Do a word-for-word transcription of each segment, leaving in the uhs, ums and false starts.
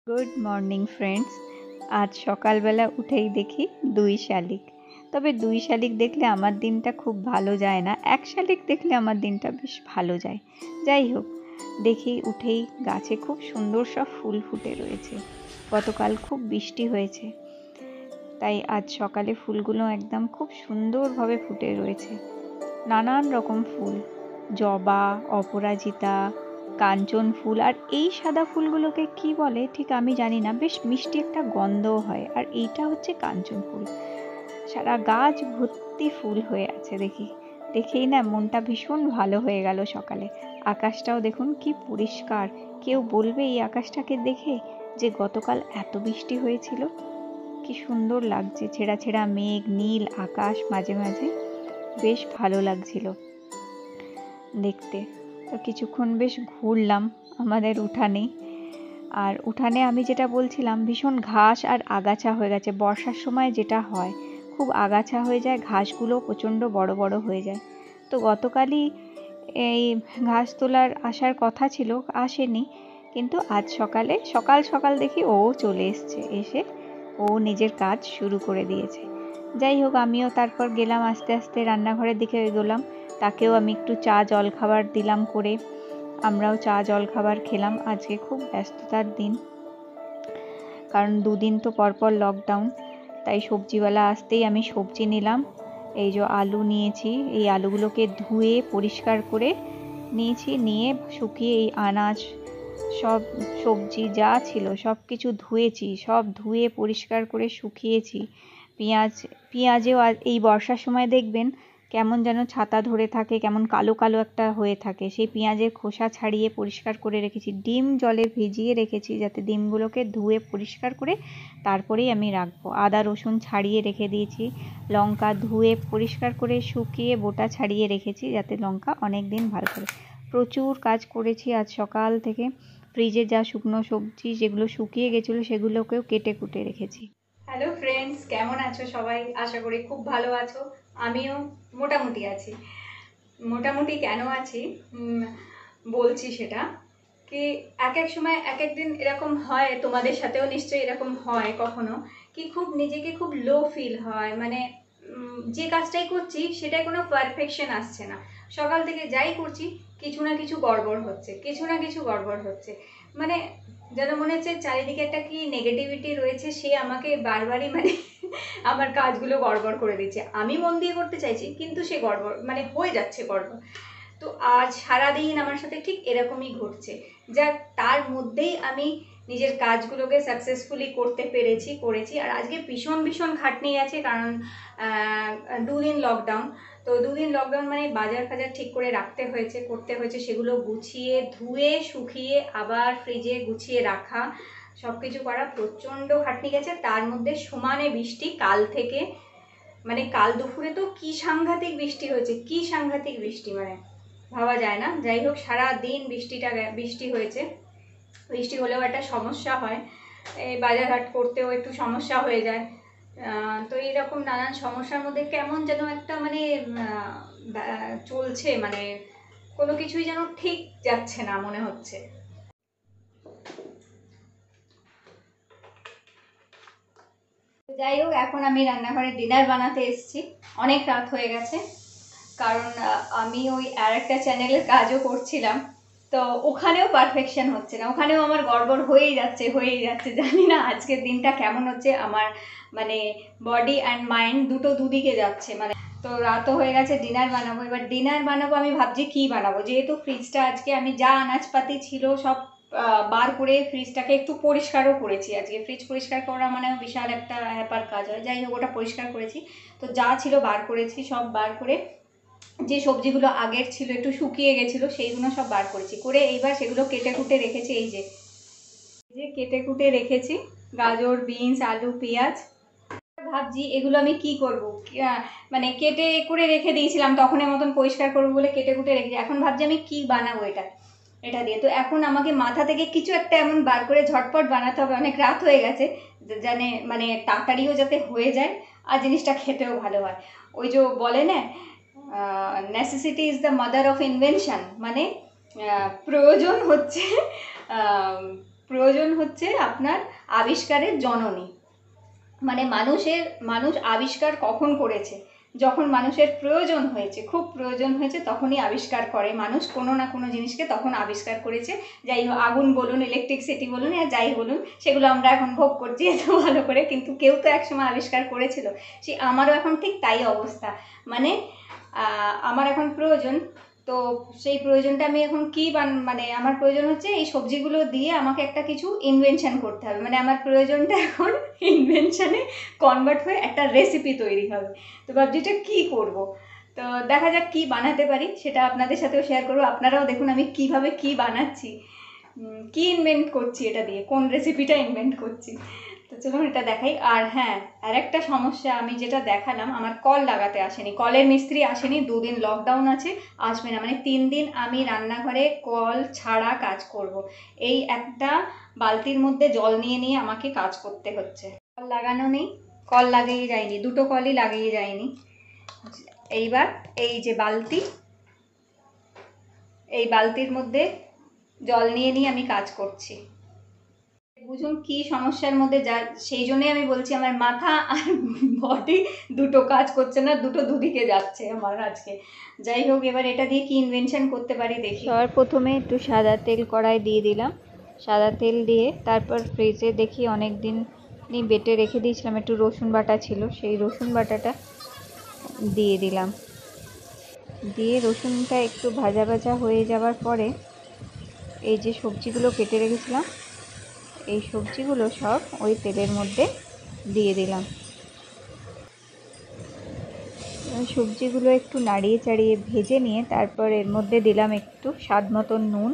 Good morning friends. আজ সকালবেলা উঠেই দেখি দুই শালিক। তবে দুই শালিক দেখলে আমার দিনটা খুব ভালো যায় না, এক শালিক দেখলে আমার দিনটা বেশ ভালো যায়। যাই হোক, দেখি উঠেই গাছে খুব সুন্দর সব ফুল ফুটে রয়েছে। গতকাল খুব বৃষ্টি হয়েছে, তাই আজ সকালে ফুলগুলো একদম খুব সুন্দরভাবে ফুটে রয়েছে। নানান রকম ফুল, জবা, অপরাজিতা, কাঞ্চন ফুল। আর এই সাদা ফুলগুলোকে কি বলে ঠিক আমি জানি না, বেশ মিষ্টি একটা গন্ধও হয়। আর এইটা হচ্ছে কাঞ্চন ফুল। সারা গাছ ভর্তি ফুল হয়ে আছে। দেখি দেখেই না মনটা ভীষণ ভালো হয়ে গেল সকালে। আকাশটাও দেখুন কি পরিষ্কার। কেউ বলবে এই আকাশটাকে দেখে যে গতকাল এত বৃষ্টি হয়েছিল। কি সুন্দর লাগছে, ছেঁড়া ছেঁড়া মেঘ, নীল আকাশ, মাঝে মাঝে বেশ ভালো লাগছিল দেখতে। তো কিছুক্ষণ বেশ ঘুরলাম আমাদের উঠানে। আর উঠানে আমি যেটা বলছিলাম, ভীষণ ঘাস আর আগাছা হয়ে গেছে। বর্ষার সময় যেটা হয়, খুব আগাছা হয়ে যায়, ঘাসগুলো প্রচণ্ড বড় বড় হয়ে যায়। তো গতকালই এই ঘাস তোলার আসার কথা ছিল, আসেনি। কিন্তু আজ সকালে সকাল সকাল দেখি ও চলে এসছে, এসে ও নিজের কাজ শুরু করে দিয়েছে। যাই হোক, আমিও তারপর গেলাম আস্তে আস্তে রান্নাঘরের দিকে এগোলাম। তাকেও আমি একটু চা জল খাবার দিলাম করে। আমরাও চা জল খাবার খেলাম। আজকে খুব ব্যস্ততার দিন, কারণ দুদিন তো পরপর লকডাউন। তাই সবজিওয়ালা আসতেই আমি সবজি নিলাম। এই যে আলু নিয়েছি, এই আলুগুলোকে ধুয়ে পরিষ্কার করে নিয়েছি, নিয়ে শুকিয়ে এই আনাজ সব সবজি যা ছিল সব কিছু ধুয়েছি, সব ধুয়ে পরিষ্কার করে শুকিয়েছি। পেঁয়াজ পেঁয়াজেও এই বর্ষার সময় দেখবেন কেমন যেন ছাতা ধরে থাকে, কেমন কালো কালো একটা হয়ে থাকে। সেই পেঁয়াজের খোসা ছাড়িয়ে পরিষ্কার করে রেখেছি। ডিম জলে ভিজিয়ে রেখেছি যাতে ডিমগুলোকে ধুয়ে পরিষ্কার করে তারপরেই আমি রাখবো। আদা রসুন ছাড়িয়ে রেখে দিয়েছি। লঙ্কা ধুয়ে পরিষ্কার করে শুকিয়ে বোটা ছাড়িয়ে রেখেছি যাতে লঙ্কা অনেক দিন ভালো করে। প্রচুর কাজ করেছি আজ সকাল থেকে। ফ্রিজে যা শুকনো সবজি যেগুলো শুকিয়ে গেছিলো সেগুলোকেও কেটে কুটে রেখেছি। হ্যালো ফ্রেন্ডস, কেমন আছো সবাই? আশা করি খুব ভালো আছো। আমিও মোটামুটি আছি। মোটামুটি কেন আছি বলছি সেটা কি, এক এক সময় এক এক দিন এরকম হয়, তোমাদের সাথেও নিশ্চয়ই এরকম হয় কখনো, কি খুব নিজেকে খুব লো ফিল হয়। মানে যে কাজটাই করছি সেটাই কোনো পারফেকশন আসছে না। সকাল থেকে যাই করছি কিছু না কিছু গড়বড় হচ্ছে, কিছু না কিছু গড়বড় হচ্ছে। মানে যেন মনে হচ্ছে চারিদিকে একটা কি নেগেটিভিটি রয়েছে, সে আমাকে বারবারই মানে আমার কাজগুলো গড়বড় করে দিচ্ছে। আমি মন দিয়ে করতে চাইছি কিন্তু সে গড়বড় মানে হয়ে যাচ্ছে গড়বড়। তো আজ সারাদিন আমার সাথে ঠিক এরকমই ঘটছে। যাক, তার মধ্যেই আমি নিজের কাজগুলোকে সাকসেসফুলি করতে পেরেছি, করেছি। আর আজকে ভীষণ ভীষণ খাটনি আছে, কারণ দুদিন লকডাউন। তো দুদিন লকডাউন মানে বাজার ফাজার ঠিক করে রাখতে হয়েছে, করতে হয়েছে, সেগুলো গুছিয়ে ধুয়ে শুকিয়ে আবার ফ্রিজে গুছিয়ে রাখা, সব কিছু করা প্রচণ্ড খাটনি গেছে। তার মধ্যে সমানে বৃষ্টি কাল থেকে, মানে কাল দুপুরে তো কি সাংঘাতিক বৃষ্টি হয়েছে, কি সাংঘাতিক বৃষ্টি, মানে ভাবা যায় না। যাই হোক, সারা দিন বৃষ্টিটা বৃষ্টি হয়েছে। বৃষ্টি হলেও একটা সমস্যা হয়, এই বাজারহাট করতেও একটু সমস্যা হয়ে যায়। তো এইরকম নানান সমস্যার মধ্যে কেমন যেন একটা মানে চলছে, মানে কোনো কিছুই যেন ঠিক যাচ্ছে না মনে হচ্ছে। যাই হোক, এখন আমি রান্নাঘরে ডিনার বানাতে এসেছি। অনেক রাত হয়ে গেছে, কারণ আমি ওই আর একটা চ্যানেলের কাজও করছিলাম। তো ওখানেও পারফেকশন হচ্ছে না, ওখানেও আমার গড়বড় হয়েই যাচ্ছে হয়েই যাচ্ছে জানি না আজকের দিনটা কেমন হচ্ছে আমার, মানে বডি অ্যান্ড মাইন্ড দুটো দুদিকে যাচ্ছে। মানে তো রাতও হয়ে গেছে, ডিনার বানাবো। এবার ডিনার বানাবো, আমি ভাবছি কি বানাবো, যেহেতু ফ্রিজটা আজকে আমি যা আনাজপাতি ছিল সব বার করে ফ্রিজটাকে একটু পরিষ্কারও করেছি। আজকে ফ্রিজ পরিষ্কার করা মানে বিশাল একটা হ্যাপার কাজ হয়। যাই হোক, ওটা পরিষ্কার করেছি। তো যা ছিল বার করেছি, সব বার করে যে সবজিগুলো আগের ছিল একটু শুকিয়ে গেছিলো সেইগুলো সব বার করেছি, করে এইবার সেগুলো কেটে কুটে রেখেছি। এই যে যে কেটে কুটে রেখেছি গাজর, বিনস, আলু, পেঁয়াজ। ভাবছি এগুলো আমি কি করব, মানে কেটে করে রেখে দিয়েছিলাম তখনের মতন পরিষ্কার করবো বলে কেটে কুটে রেখেছি। এখন ভাবছি আমি কি বানাবো এটা এটা দিয়ে। তো এখন আমাকে মাথা থেকে কিছু একটা এমন বার করে ঝটপট বানাতে হবে। অনেক রাত হয়ে গেছে, জানে মানে তাড়াতাড়িও যাতে হয়ে যায় আর জিনিসটা খেতেও ভালো হয়। ওই যে বলে না, necessity is the mother of invention, মানে প্রয়োজন হচ্ছে প্রয়োজন হচ্ছে আপনার আবিষ্কারের জননী। মানে মানুষের মানুষ আবিষ্কার কখন করেছে? যখন মানুষের প্রয়োজন হয়েছে, খুব প্রয়োজন হয়েছে, তখনই আবিষ্কার করে মানুষ কোনো না কোনো জিনিসকে, তখন আবিষ্কার করেছে। যাই হোক, আগুন বলুন, ইলেকট্রিসিটি বলুন, আর যাই বলুন, সেগুলো আমরা এখন ভোগ করছি এত ভালো করে, কিন্তু কেউ তো একসময় আবিষ্কার করেছিল। সেই আমারও এখন ঠিক তাই অবস্থা। মানে আমার এখন প্রয়োজন, তো সেই প্রয়োজনটা আমি এখন কী বান মানে আমার প্রয়োজন হচ্ছে এই সবজিগুলো দিয়ে আমাকে একটা কিছু ইনভেনশন করতে হবে। মানে আমার প্রয়োজনটা এখন ইনভেনশনে কনভার্ট হয়ে একটা রেসিপি তৈরি হবে। তো ভাবছি এটা কী করবো, তো দেখা যাক কী বানাতে পারি, সেটা আপনাদের সাথেও শেয়ার করবো। আপনারাও দেখুন আমি কীভাবে কী বানাচ্ছি, কী ইনভেন্ট করছি, এটা দিয়ে কোন রেসিপিটা ইনভেন্ট করছি। তো চলুন এটা দেখাই। আর হ্যাঁ, আর একটা সমস্যা আমি যেটা দেখালাম, আমার কল লাগাতে আসেনি, কলের মিস্ত্রি আসেনি, দুদিন লকডাউন আছে, আসবে না। মানে তিন দিন আমি রান্নাঘরে কল ছাড়া কাজ করব। এই একটা বালতির মধ্যে জল নিয়ে নিয়ে আমাকে কাজ করতে হচ্ছে। কল লাগানো নেই, কল লাগিয়ে যায়নি, দুটো কলই লাগিয়ে যায়নি। এইবার এই যে বালতি, এই বালতির মধ্যে জল নিয়ে নিয়ে আমি কাজ করছি। বুঝুন কি সমস্যার মধ্যে যা, সেই জন্যই আমি বলছি আমার মাথা আর বডি দুটো কাজ করছে না, দুটো দুদিকে যাচ্ছে আমার আজকে। যাই হোক, এবার এটা দিয়ে কি ইনভেনশন করতে পারি দেখি। সবার প্রথমে একটু সাদা তেল কড়াই দিয়ে দিলাম। সাদা তেল দিয়ে তারপর ফ্রিজে দেখি অনেক দিন বেটে রেখে দিয়েছিলাম, একটু রসুন বাটা ছিল, সেই রসুন বাটাটা দিয়ে দিলাম। দিয়ে রসুনটা একটু ভাজা ভাজা হয়ে যাওয়ার পরে এই যে সবজিগুলো কেটে রেখেছিলাম, এই সবজিগুলো সব ওই তেলের মধ্যে দিয়ে দিলাম। সবজিগুলো একটু নাড়িয়ে চাড়িয়ে ভেজে নিয়ে তারপর এর মধ্যে দিলাম একটু স্বাদ মতন নুন।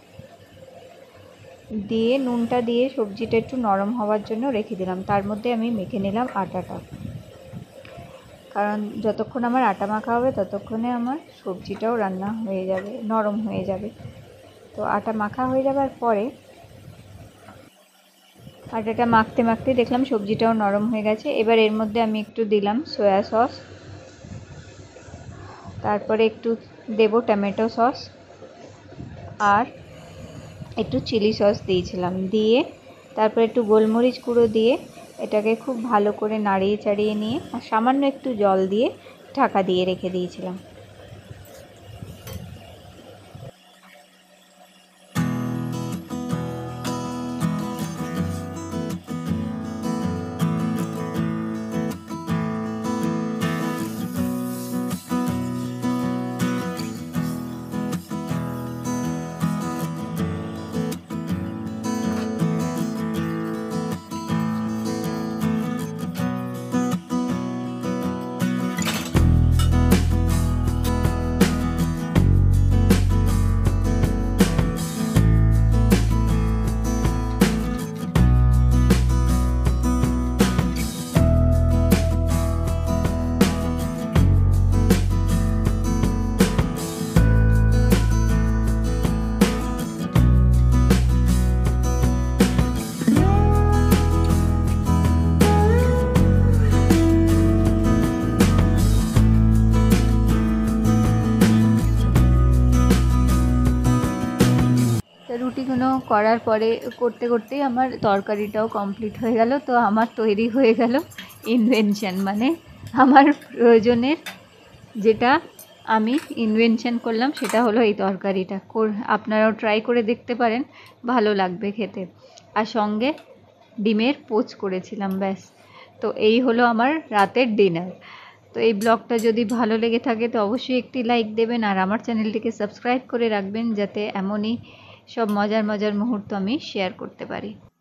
দিয়ে নুনটা দিয়ে সবজিটা একটু নরম হওয়ার জন্য রেখে দিলাম। তার মধ্যে আমি মেখে নিলাম আটাটা, কারণ যতক্ষণ আমার আটা মাখা হবে ততক্ষণে আমার সবজিটাও রান্না হয়ে যাবে, নরম হয়ে যাবে। তো আটা মাখা হয়ে যাবার পরে আটাটা মাখতে মাখতে দেখলাম সবজিটাও নরম হয়ে গেছে। এবার এর মধ্যে আমি একটু দিলাম সয়া সস, তারপরে একটু দেব টমেটো সস, আর একটু চিলি সস দিয়েছিলাম। দিয়ে তারপরে একটু গোলমরিচ গুঁড়ো দিয়ে এটাকে খুব ভালো করে নাড়িয়ে চাড়িয়ে নিয়ে আর সামান্য একটু জল দিয়ে ঢাকা দিয়ে রেখে দিয়েছিলাম। রুটিগুলো করার পরে করতে করতেই আমার তরকারিটাও কমপ্লিট হয়ে গেল। তো আমার তৈরি হয়ে গেল ইনভেনশন, মানে আমার প্রয়োজনের যেটা আমি ইনভেনশন করলাম সেটা হলো এই তরকারিটা। আপনারাও ট্রাই করে দেখতে পারেন, ভালো লাগবে খেতে। আর সঙ্গে ডিমের পোচ করেছিলাম, ব্যাস। তো এই হলো আমার রাতের ডিনার। তো এই ব্লগটা যদি ভালো লেগে থাকে তো অবশ্যই একটি লাইক দেবেন, আর আমার চ্যানেলটিকে সাবস্ক্রাইব করে রাখবেন, যাতে এমনই সব মজার মজার মুহূর্ত আমি শেয়ার করতে পারি।